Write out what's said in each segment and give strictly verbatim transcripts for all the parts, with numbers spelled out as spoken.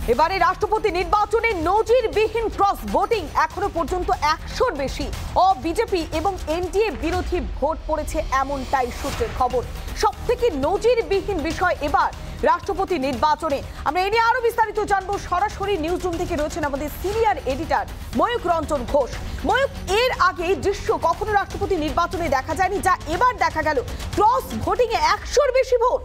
এবারে রাষ্ট্রপতি নির্বাচনে নজিরবিহীন ক্রস ভোটিং, এখনো পর্যন্ত একশোর বেশি ও বিজেপি এবং এনডিএ বিরোধী ভোট পড়েছে, এমনটাই সূত্রের খবর। সব থেকে নজিরবিহীন বিষয় এবার রাষ্ট্রপতি নির্বাচনে। আমরা এ নিয়ে আরো বিস্তারিত জানবো। সরাসরি নিউজ রুম থেকে রয়েছেন আমাদের সিনিয়র এডিটর ময়ূক রঞ্জন ঘোষ। ময়ূক, এর আগে দৃশ্য কখনো রাষ্ট্রপতি নির্বাচনে দেখা যায়নি, যা এবার দেখা গেল। ক্রস ভোটিং এ একশোর বেশি ভোট।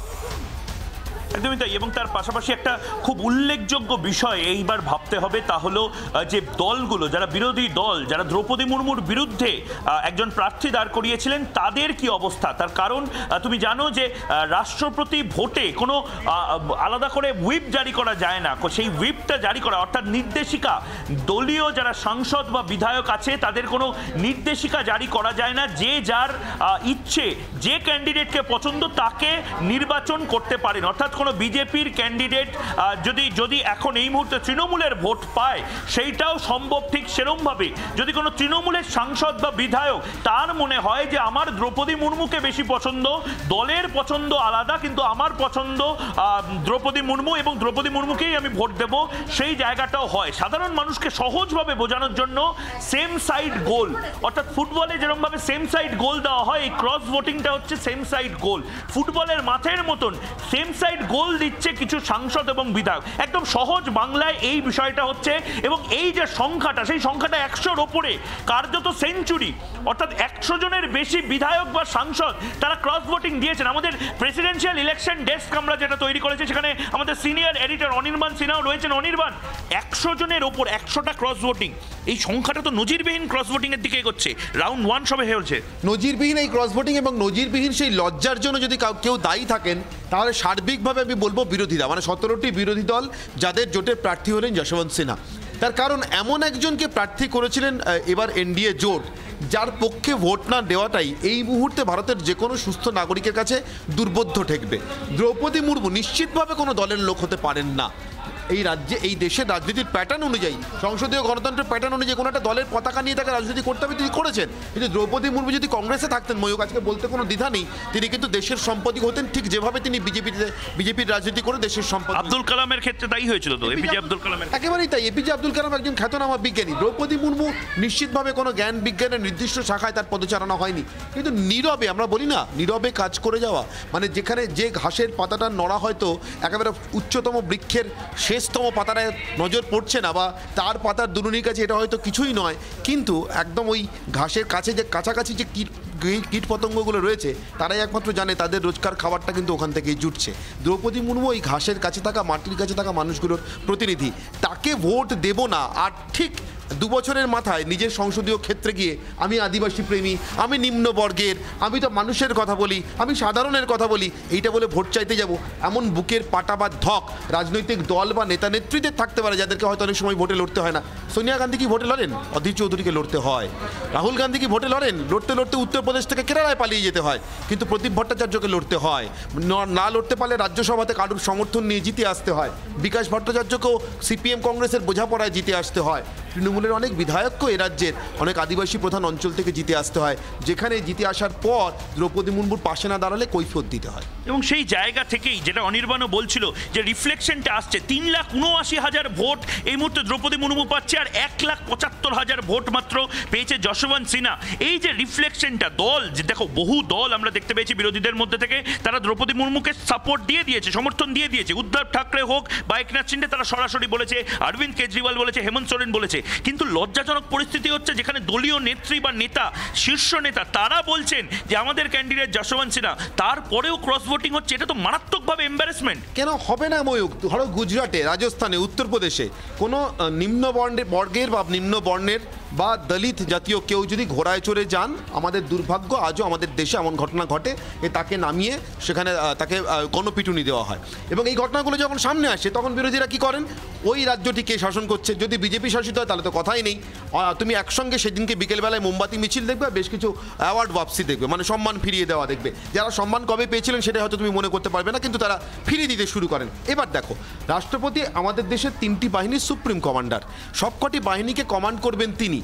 একদমই তাই, এবং তার পাশাপাশি একটা খুব উল্লেখযোগ্য বিষয় এইবার ভাবতে হবে, তা হলো যে দলগুলো, যারা বিরোধী দল, যারা দ্রৌপদী মুর্মুর বিরুদ্ধে একজন প্রার্থী দাঁড় করিয়েছিলেন, তাদের কি অবস্থা। তার কারণ তুমি জানো যে রাষ্ট্রপতি ভোটে কোনো আলাদা করে হুইপ জারি করা যায় না। সেই হুইপটা জারি করা অর্থাৎ নির্দেশিকা, দলীয় যারা সাংসদ বা বিধায়ক আছে তাদের কোনো নির্দেশিকা জারি করা যায় না। যে যার ইচ্ছে, যে ক্যান্ডিডেটকে পছন্দ তাকে নির্বাচন করতে পারেন। অর্থাৎ কোনো বিজেপির ক্যান্ডিডেট যদি যদি এখন এই মুহূর্তে তৃণমূলের ভোট পায়, সেইটাও সম্ভব ঠিক সেরমভাবে। যদি কোনো তৃণমূলের সাংসদ বা বিধায়ক তার মনে হয় যে আমার দ্রৌপদী মুর্মুকে বেশি পছন্দ, দলের পছন্দ আলাদা কিন্তু আমার পছন্দ দ্রৌপদী মুর্মু এবং দ্রৌপদী মুর্মুকেই আমি ভোট দেব, সেই জায়গাটাও হয়। সাধারণ মানুষকে সহজভাবে বোঝানোর জন্য সেম সাইড গোল, অর্থাৎ ফুটবলে যেরকমভাবে সেম সাইড গোল দেওয়া হয়, এই ক্রস ভোটিংটা হচ্ছে সেম সাইড গোল। ফুটবলের মাঠের মতন সেম সাইড গোল দিচ্ছে কিছু সাংসদ এবং বিধায়ক। একদম সহজ বাংলায় এই বিষয়টা হচ্ছে। এবং এই যে সংখ্যাটা, সেই সংখ্যাটা একশোর ওপরে, কার্যত সেঞ্চুরি। অর্থাৎ একশো জনের বেশি বিধায়ক বা সাংসদ তারা ক্রস ভোটিং দিয়েছেন। আমাদের প্রেসিডেন্সিয়াল ইলেকশন ডেস্ক আমরা যেটা তৈরি করেছি, সেখানে আমাদের সিনিয়র এডিটর অনির্বাণ সিনহাও রয়েছেন। অনির্বাণ, একশো জনের ওপর একশোটা ক্রস ভোটিং, এই সংখ্যাটা তো নজিরবিহীন ক্রস ভোটিং এর দিকে এগোচ্ছে। রাউন্ড ওয়ান সবে হয়েছে। নজিরবিহীন এই ক্রস ভোটিং এবং নজিরবিহীন সেই লজ্জার জন্য যদি কেউ দায়ী থাকেন, তাহলে সার্বিকভাবে আমি বলবো বিরোধীরা, মানে সতেরোটি বিরোধী দল যাদের জোটের প্রার্থী হলেন যশবন্ত সিনহা। তার কারণ এমন একজনকে প্রার্থী করেছিলেন এবার এনডিএ জোট, যার পক্ষে ভোট না দেওয়াটাই এই মুহূর্তে ভারতের যে কোনো সুস্থ নাগরিকের কাছে দুর্বোধ্য ঠেকবে। দ্রৌপদী মুর্মু নিশ্চিতভাবে কোনো দলের লোক হতে পারেন না। এই রাজ্যে, এই দেশের রাজনীতির প্যাটার্ন অনুযায়ী, সংসদীয় গণতন্ত্রের প্যাটার্ন অনুযায়ী কোনো একটা দলের পতাকা নিয়ে তাকে রাজনীতি করতে হবে, তিনি করেছেন। কিন্তু দ্রৌপদী মুর্মু যদি কংগ্রেসে থাকতেন, ময়ূক, আজকে বলতে কোনো দ্বিধা নেই, তিনি কিন্তু দেশের সম্পত্তি হতেন, ঠিক যেভাবে তিনি বিজেপিতে বিজেপির রাজনীতি করে দেশের সম্পদ। আব্দুল কালামের ক্ষেত্রে তাই হয়েছিল তো, এপিজে আব্দুল কালামের একেবারেই তাই। এপিজে আব্দুল কালাম একজন খ্যাতনামা বিজ্ঞানী। দ্রৌপদী মুর্মু নিশ্চিতভাবে কোনো জ্ঞান বিজ্ঞানের নির্দিষ্ট শাখায় তার পদচারণা হয়নি, কিন্তু নীরবে, আমরা বলি না নীরবে কাজ করে যাওয়া, মানে যেখানে যে ঘাসের পাতাটা নড়া হয়তো একেবারে উচ্চতম বৃক্ষের শেষতম পাতাটায় নজর পড়ছে না, বা তার পাতার দুলুনির কাছে এটা হয়তো কিছুই নয়, কিন্তু একদম ওই ঘাসের কাছে যে কাছাকাছি যে কীট কীট পতঙ্গগুলো রয়েছে, তারাই একমাত্র জানে তাদের রোজকার খাবারটা কিন্তু ওখান থেকেই জুটছে। দ্রৌপদী মুর্মু ওই ঘাসের কাছে থাকা, মাটির কাছে থাকা মানুষগুলোর প্রতিনিধি। তাকে ভোট দেব না, আর ঠিক দু বছরের মাথায় নিজের সংসদীয় ক্ষেত্রে গিয়ে আমি আদিবাসী প্রেমী, আমি নিম্নবর্গের, আমি তো মানুষের কথা বলি, আমি সাধারণের কথা বলি, এইটা বলে ভোট চাইতে যাব, এমন বুকের পাটা বা ধক রাজনৈতিক দল বা নেতা নেত্রীদের থাকতে পারে, যাদেরকে হয়তো অনেক সময় ভোটে লড়তে হয় না। সোনিয়া গান্ধী কি ভোটে লড়েন? অধীর চৌধুরীকে লড়তে হয়। রাহুল গান্ধী কি ভোটে লড়েন? লড়তে লড়তে উত্তরপ্রদেশ থেকে কেরালায় পালিয়ে যেতে হয়। কিন্তু প্রদীপ ভট্টাচার্যকে লড়তে হয়, না লড়তে পারলে রাজ্যসভাতে কারুর সমর্থন নিয়ে জিতে আসতে হয়। বিকাশ ভট্টাচার্যকেও সিপিএম কংগ্রেসের বোঝাপড়ায় জিতে আসতে হয়। তৃণমূলের অনেক বিধায়ককে এ রাজ্যের অনেক আদিবাসী প্রধান অঞ্চল থেকে জিতে আসতে হয়, যেখানে জিতে আসার পর দ্রৌপদী মুর্মুর পাশে না দাঁড়ালে কৈফিয়ত দিতে হয়। এবং সেই জায়গা থেকেই যেটা অনির্বাণও বলছিল, যে রিফ্লেকশনটা আসছে, তিন লাখ উনআশি হাজার ভোট এই মুহূর্তে দ্রৌপদী মুর্মু পাচ্ছে, আর এক লাখ পঁচাত্তর হাজার ভোট মাত্র পেয়েছে যশবন্ত সিনহা। এই যে রিফ্লেকশনটা, দল যে দেখো, বহু দল আমরা দেখতে পেয়েছি বিরোধীদের মধ্যে থেকে, তারা দ্রৌপদী মুর্মুকে সাপোর্ট দিয়ে দিয়েছে, সমর্থন দিয়ে দিয়েছে। উদ্ধব ঠাকরে হোক বা একনাথ শিন্ডে, তারা সরাসরি বলেছে, অরবিন্দ কেজরিওয়াল বলেছে, হেমন্ত সোরেন বলেছে। কিন্তু লজ্জাজনক পরিস্থিতি হচ্ছে যেখানে দলীয় নেত্রী বা নেতা, শীর্ষ নেতা, তারা বলছেন যে আমাদের ক্যান্ডিডেট যশবন্ত সিনহা, তারপরেও ক্রস ভোটিং হচ্ছে। এটা তো মারাত্মকভাবে এম্বারেসমেন্ট। কেন হবে না ময়ূক? ধরো গুজরাটে, রাজস্থানে, উত্তরপ্রদেশে কোনো নিম্ন বর্ণের বর্গের বা নিম্ন বর্ণের বা দলিত জাতীয় কেউ যদি ঘোড়ায় চড়ে যান, আমাদের দুর্ভাগ্য আজও আমাদের দেশে এমন ঘটনা ঘটে, এ তাকে নামিয়ে সেখানে তাকে গণপিটুনি দেওয়া হয়। এবং এই ঘটনাগুলো যখন সামনে আসে, তখন বিরোধীরা কি করেন? ওই রাজ্যটি কে শাসন করছে, যদি বিজেপি শাসিত হয় তাহলে তো কথাই নেই। তুমি একসঙ্গে সেদিনকে বিকেলবেলায় মোমবাতি মিছিল দেখবে, বেশ কিছু অ্যাওয়ার্ড ওয়াপসি দেখবে, মানে সম্মান ফিরিয়ে দেওয়া দেখবে। যারা সম্মান কবে পেয়েছিলেন সেটা হয়তো তুমি মনে করতে পারবে না, কিন্তু তারা ফিরিয়ে দিতে শুরু করেন। এবার দেখো, রাষ্ট্রপতি আমাদের দেশের তিনটি বাহিনীর সুপ্রিম কমান্ডার, সবকটি বাহিনীকে কমান্ড করবেন তিনি।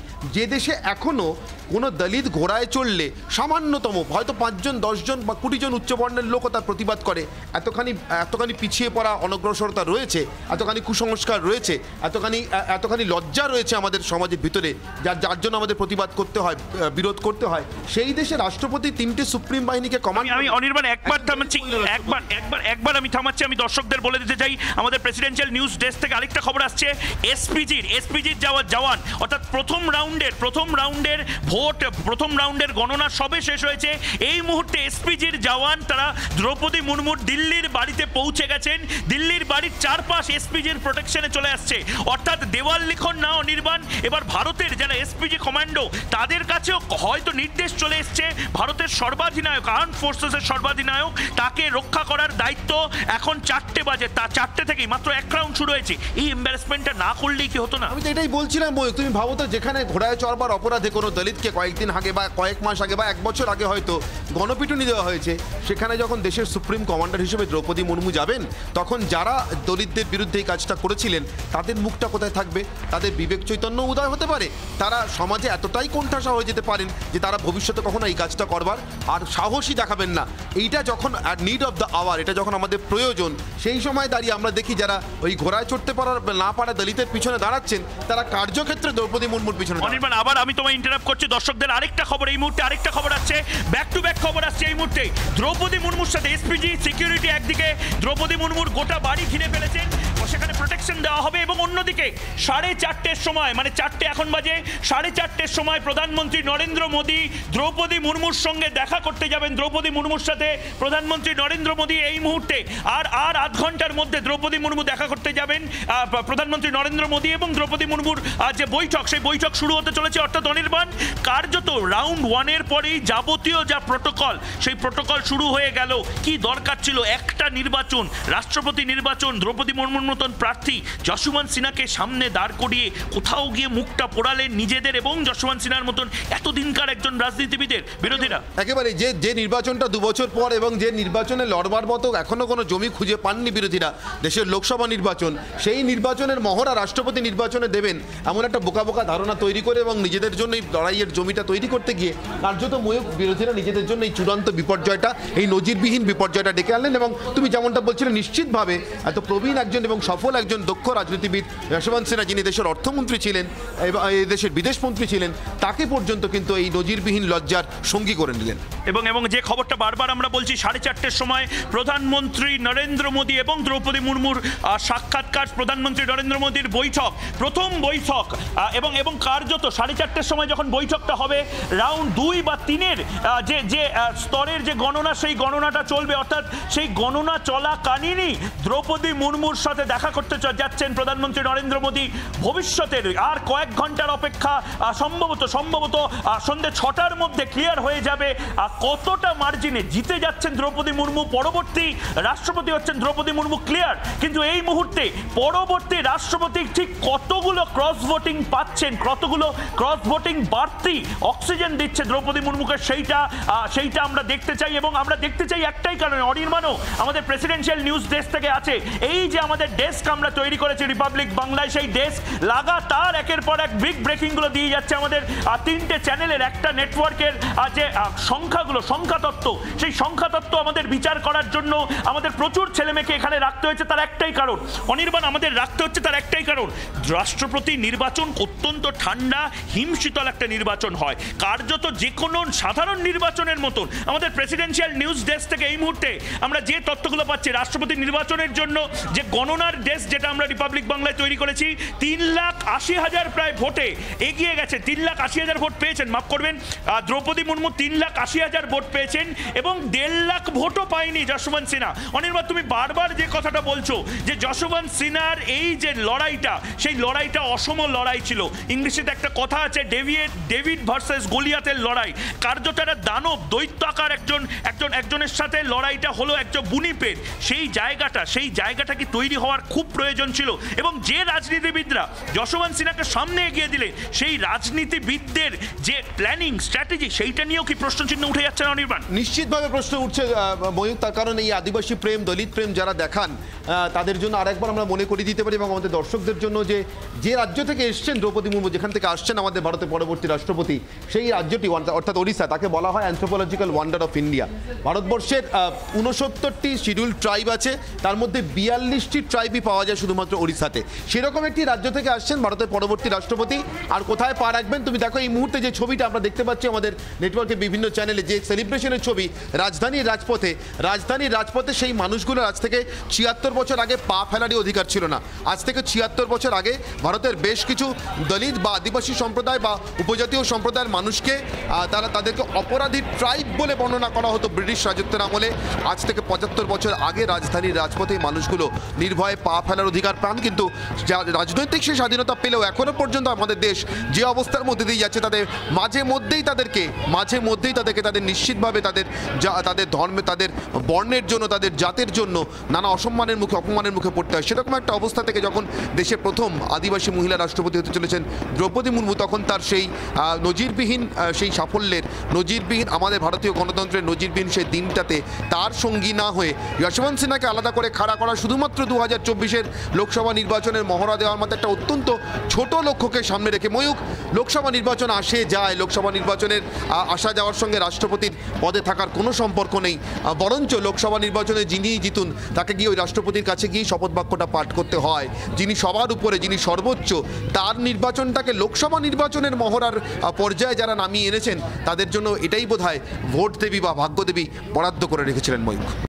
যে দেশে এখনো কোনো দলিত ঘোড়ায় চললে সামান্যতম হয়তো পাঁচজন দশজন বা কুড়ি জন উচ্চবর্ণের লোকও তার প্রতিবাদ করে, এতখানি এতখানি পিছিয়ে পড়া অনগ্রসরতা রয়েছে, এতখানি কুসংস্কার রয়েছে, এতখানি এতখানি লজ্জা রয়েছে আমাদের সমাজের ভিতরে, যার যার জন্য আমাদের প্রতিবাদ করতে হয়, বিরোধ করতে হয়। সেই দেশে রাষ্ট্রপতি তিনটে সুপ্রিম বাহিনীকে কমান্ড। আমি অনির্বাণ একবার থামাচ্ছি, একবার একবার একবার আমি থামাচ্ছি। আমি দর্শকদের বলে দিতে চাই, আমাদের প্রেসিডেন্সিয়াল নিউজ ডেস্ক থেকে আরেকটা খবর আসছে। এসপিজির এসপিজির যাওয়া জওয়ান অর্থাৎ প্রথম রাউন্ডের প্রথম রাউন্ডের ভোট প্রথম রাউন্ডের গণনা সবে শেষ হয়েছে। এই মুহূর্তে এসপিজির জওয়ান তারা দ্রৌপদী মুর্মুর দিল্লির বাড়িতে পৌঁছে গেছেন। দিল্লির বাড়ির চারপাশ এসপিজির প্রোটেকশনে চলে আসছে, অর্থাৎ দেওয়াল লিখন না অনির্বাণ। এবার ভারতের যারা এসপিজি কমান্ডো তাদের কাছেও হয়তো নির্দেশ চলে এসছে, ভারতের সর্বাধিনায়ক আর্ম ফোর্সেসের সর্বাধিনায়ক তাকে রক্ষা করার দায়িত্ব। এখন চারটে বাজে, তা চারটে থেকেই মাত্র এক রাউন্ড শুরু হয়েছে। এই এম্বারাসমেন্টটা না করলেই কি হতো না? আমি তো এটাই বলছিলাম ময়ূক, তুমি ভাবো তো যেখানে ঘোড়ায় চড়বার অপরাধে কোনো দলিতকে কয়েকদিন আগে বা কয়েক মাস আগে বা এক বছর আগে হয়তো গণপিটুনি দেওয়া হয়েছে, সেখানে যখন দেশের সুপ্রিম কমান্ডার হিসেবে দ্রৌপদী মুর্মু যাবেন, তখন যারা দলিতদের বিরুদ্ধে এই কাজটা করেছিলেন তাদের মুখটা কোথায় থাকবে? তাদের বিবেক চৈতন্য উদয় হতে পারে, তারা সমাজে এতটাই কোণঠাসা হয়ে যেতে পারেন যে তারা ভবিষ্যতে কখনো এই কাজটা করবার আর সাহসই দেখাবেন না। এইটা যখন নিড অফ দ্য আওয়ার, এটা যখন আমাদের প্রয়োজন, সেই সময় দাঁড়িয়ে আমরা দেখি যারা ওই ঘোড়ায় চড়তে পারার না পারা দলিতের পিছনে দাঁড়াচ্ছেন, তারা কার্যক্ষেত্রে দ্রৌপদী মুর্মুর পিছনে। অনির্বাণ আবার আমি তোমায় ইন্টারাপ্ট করছি, দর্শকদের আরেকটা খবর এই মুহূর্তে আরেকটা খবর আসছে, ব্যাক টু ব্যাক খবর আসছে এই মুহূর্তে। দ্রৌপদী মুর্মুর সাথে এসপিজি সিকিউরিটি একদিকে দ্রৌপদী মুর্মুর গোটা বাড়ি ঘিরে ফেলেছেন, সেখানে প্রোটেকশন দেওয়া হবে, এবং অন্যদিকে সাড়ে চারটের সময় মানে চারটে এখন বাজে সাড়ে চারটের সময় প্রধানমন্ত্রী নরেন্দ্র মোদী দ্রৌপদী মুর্মুর সঙ্গে দেখা করতে যাবেন। দ্রৌপদী মুর্মুর সাথে প্রধানমন্ত্রী নরেন্দ্র মোদী এই মুহূর্তে আর আর আধ ঘন্টার মধ্যে দ্রৌপদী মুর্মু দেখা করতে যাবেন। প্রধানমন্ত্রী নরেন্দ্র মোদী এবং দ্রৌপদী মুর্মুর যে বৈঠক, সেই বৈঠক শুরু হতে চলেছে। অর্থাৎ অনির্বাণ কার্যত রাউন্ড ওয়ানের পরেই যাবতীয় যা প্রোটোকল, সেই প্রোটোকল শুরু হয়ে গেল। কি দরকার ছিল একটা নির্বাচন, রাষ্ট্রপতি নির্বাচন, দ্রৌপদী মুর্মুর মতন প্রার্থী যশোবন্ত সিনহাকে সামনে দাঁড় করিয়ে কোথাও গিয়ে মুখটা পোড়ালেন নিজেদের এবং যশোবন্ত সিনহার মতন এতদিনকার একজন রাজনীতিবিদের বিরোধীরা। একেবারে যে যে নির্বাচনটা দু বছর পর এবং যে নির্বাচনে লড়বার মতো এখনো কোনো জমি খুঁজে পাননি বিরোধীরা, দেশের লোকসভা নির্বাচন, সেই নির্বাচনের মহড়া রাষ্ট্রপতি নির্বাচনে দেবেন এমন একটা বোকা বোকা ধারণা তৈরি করে এবং নিজেদের জন্য এই লড়াইয়ের জমিটা তৈরি করতে গিয়ে কার্যত ময়ূক বিরোধীরা নিজেদের জন্য এই চূড়ান্ত বিপর্যয়টা, এই নজিরবিহীন বিপর্যয়টা ডেকে আনলেন। এবং তুমি যেমনটা বলছিলে, নিশ্চিতভাবে এত প্রবীণ একজন এবং সফল একজন দক্ষ রাজনীতিবিদ যশোবন্ত সিনহা, যিনি দেশের অর্থমন্ত্রী ছিলেন এবং এই দেশের বিদেশমন্ত্রী ছিলেন, তাকে পর্যন্ত কিন্তু এই নজিরবিহীন লজ্জার সঙ্গী করে নিলেন। এবং এবং যে খবরটা বারবার আমরা বলছি, সাড়ে চারটের সময় প্রধানমন্ত্রী নরেন্দ্র মোদী এবং দ্রৌপদী মুর্মুর সাক্ষাৎকার, প্রধানমন্ত্রী নরেন্দ্র মোদীর বৈঠক, প্রথম বৈঠক, এবং এবং কার্যত সাড়ে চারটের সময় যখন বৈঠকটা হবে, রাউন্ড দুই বা তিনের যে যে স্তরের যে গণনা, সেই গণনাটা চলবে। অর্থাৎ সেই গণনা চলাকালীনই দ্রৌপদী মুর্মুর সাথে দেখা করতে যাচ্ছেন প্রধানমন্ত্রী নরেন্দ্র মোদী। ভবিষ্যতের আর কয়েক ঘন্টার অপেক্ষা, সম্ভবত সম্ভবত সন্ধ্যে ছটার মধ্যে ক্লিয়ার হয়ে যাবে কতটা মার্জিনে জিতে যাচ্ছেন দ্রৌপদী মুর্মু। পরবর্তী রাষ্ট্রপতি হচ্ছেন দ্রৌপদী মুর্মু, ক্লিয়ার। কিন্তু এই মুহূর্তে পরবর্তী রাষ্ট্রপতি ঠিক কতগুলো ক্রস ভোটিং পাচ্ছেন, কতগুলো ক্রস ভোটিং বাড়তি অক্সিজেন দিচ্ছে দ্রৌপদী মুর্মুকে, সেইটা সেইটা আমরা দেখতে চাই। এবং আমরা দেখতে চাই একটাই কারণে, অনির্বাণও আমাদের প্রেসিডেন্সিয়াল নিউজ ডেস্ক থেকে আছে, এই যে আমাদের ডেস্ক আমরা তৈরি করেছি রিপাবলিক বাংলায়, সেই ডেস্ক লাগাতার একের পর এক বিগ ব্রেকিং গুলো দিয়ে যাচ্ছে আমাদের তিনটে চ্যানেলের একটা নেটওয়ার্কের যে সংখ্যাগুলো, সংখ্যাতত্ত্ব, সেই সংখ্যাতত্ত্ব আমাদের বিচার করার জন্য আমাদের প্রচুর ছেলেমেয়েকে এখানে রাখতে হয়েছে। তার একটাই কারণ অনির্বাণ, আমাদের রাখতে হচ্ছে তার একটাই কারণ, রাষ্ট্রপতি নির্বাচন অত্যন্ত ঠান্ডা হিমশীতল একটা নির্বাচন হয়, কার্যত যে কোনো সাধারণ নির্বাচনের মতন। আমাদের প্রেসিডেন্সিয়াল নিউজ ডেস্ক থেকে এই মুহূর্তে আমরা যে তথ্যগুলো পাচ্ছি, রাষ্ট্রপতি নির্বাচনের জন্য যে গণনার ডেস্ক যেটা আমরা রিপাবলিক বাংলায় তৈরি করেছি, তিন লাখ আশি হাজার প্রায় ভোটে এগিয়ে গেছে, তিন লাখ আশি হাজার ভোট পেয়েছেন, মাফ করবেন, দ্রৌপদী মুর্মু তিন লাখ আশি হাজার ভোট পেয়েছেন, এবং দেড় লাখ ভোটও পায়নি যশোবন্ত সিনহা। অনির্বাণ, তুমি বারবার যে কথাটা বলছো যে যশোবন্ত সিনহার এই যে লড়াইটা, সেই লড়াইটা অসম লড়াই ছিল। ইংলিশে একটা কথা আছে, ডেভিড ডেভিড ভার্সেস গলিয়াতের লড়াই। কার্যত একটা দানব দৈত্য আকার একজন একজন একজনের সাথে লড়াইটা হলো একজন বুনিপের, সেই জায়গাটা সেই জায়গাটা কি তৈরি হওয়ার খুব প্রয়োজন ছিল। এবং যে রাজনীতিবিদরা যশোবন্ত সিনহাকে সামনে এগিয়ে দিলে, সেই রাজনীতিবিদদের যে প্ল্যানিং স্ট্র্যাটেজি, সেইটা নিয়েও কি প্রশ্ন চিহ্ন উঠে যাচ্ছে না অনির্বাণ? নিশ্চিতভাবে প্রশ্ন উঠছে ময়ূক, তার কারণ এই আদিবাসী প্রেম, দলিত প্রেম যারা দেখান, তাদের জন্য আরেকবার আমরা মনে করিয়ে দিতে পারি এবং আমাদের দর্শকদের জন্য যে যে রাজ্য থেকে এসছেন দ্রৌপদী মুর্মু, যেখানে যেখান থেকে আসছেন আমাদের ভারতের পরবর্তী রাষ্ট্রপতি, সেই রাজ্যটি অর্থাৎ ওড়িশা, তাকে বলা হয় অ্যানথ্রোপোলজিক্যাল ওয়ান্ডার অফ ইন্ডিয়া। ভারতবর্ষের উনসত্তরটি শিডিউল ট্রাইব আছে, তার মধ্যে বিয়াল্লিশটি ট্রাইবই পাওয়া যায় শুধুমাত্র ওড়িশাতে। সেরকম একটি রাজ্য থেকে আসছেন ভারতের পরবর্তী রাষ্ট্রপতি। আর কোথায় পা রাখবেন তুমি দেখো, এই মুহূর্তে যে ছবিটা আমরা দেখতে পাচ্ছি আমাদের নেটওয়ার্কে বিভিন্ন চ্যানেলে, যে সেলিব্রেশনের ছবি রাজধানীর রাজপথে, রাজধানীর রাজপথে সেই মানুষগুলোর আজ থেকে ছিয়াত্তর বছর আগে পা ফেলারই অধিকার ছিল না। আজ থেকে ছিয়াত্তর বছর আগে ভারতের বেশ কিছু দলিত বা আদিবাসী সম্প্রদায় বা উপজাতীয় সম্প্রদায়ের মানুষকে তারা তাদেরকে অপরাধী ট্রাইব বলে বর্ণনা করা হতো ব্রিটিশ রাজত্বের আমলে। আজ থেকে পঁচাত্তর বছর আগে রাজধানীর রাজপথে মানুষগুলো নির্ভয়ে পা ফেলার অধিকার পান। কিন্তু রাজনৈতিক সে স্বাধীনতা পেলেও এখনো পর্যন্ত আমাদের দেশ যে অবস্থার মধ্যে দিয়ে যাচ্ছে, তাদের মাঝে মধ্যেই তাদেরকে মাঝে মধ্যেই তাদেরকে তাদের নিশ্চিতভাবে তাদের যা তাদের ধর্মে, তাদের বর্ণের জন্য, তাদের জাতের জন্য নানা অসম্মানের মুখে, অপমানের মুখে পড়তে হয়। সেরকম একটা অবস্থা থেকে যখন দেশের প্রথম আদিবাসী মহিলা রাষ্ট্রপতি হতে চলেছেন দ্রৌপদী মুর্মু, তখন তার সেই নজিরবিহীন সেই সাফল্যের, নজিরবিহীন আমাদের ভারতীয় গণতন্ত্রের নজিরবিহীন সেই দিনটাতে তার সঙ্গী না হয়ে যশবন্ত সিনহাকে আলাদা করে খাড়া করা শুধুমাত্র দু হাজার চব্বিশের লোকসভা নির্বাচনের মহড়া দেওয়ার মতো একটা অত্যন্ত ছোট লক্ষ্যকে সামনে রেখে। ময়ূক, লোকসভা নির্বাচন আসে যায়, লোকসভা নির্বাচনের আসা যাওয়ার সঙ্গে রাষ্ট্রপতির পদে থাকার কোনো সম্পর্ক নেই, বরঞ্চ লোকসভা নির্বাচনে যিনি জিতুন তাকে গিয়ে ওই রাষ্ট্রপতির কাছে গিয়ে শপথ বাক্যটা পাঠ করতে হয়। যিনি সবার উপরে, যিনি সর্বোচ্চ, তার নির্বাচনটাকে লোকসভা নির্বাচনের মহড়ার পর্যায়ে যারা নামিয়ে এনেছেন, তাদের জন্য এটাই বোধহয় ভোট দেবী বা ভাগ্য দেবী বরাদ্দ করে রেখেছিলেন ময়ূক।